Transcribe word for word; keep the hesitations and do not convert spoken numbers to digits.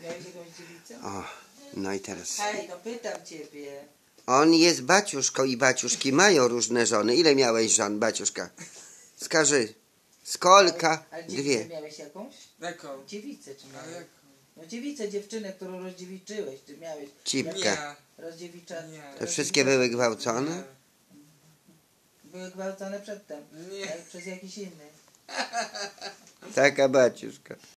Miałeś jakąś dziewicę? O, no i teraz. Hej, no pytam ciebie. On jest baciuszką i baciuszki mają różne żony. Ile miałeś żon, baciuszka? Skaży. Skolka. Ale dziewicę Dwie. miałeś jakąś? Jaką? Dziewicę czy Ale miałeś? jaką? No dziewicę, dziewczynę, którą rozdziewiczyłeś. Czy miałeś? Cipkę. Nie. Rozdziewicza. Nie. To wszystkie były gwałcone? Były gwałcone przedtem. Nie. Ale przez jakiś inny. Taka baciuszka.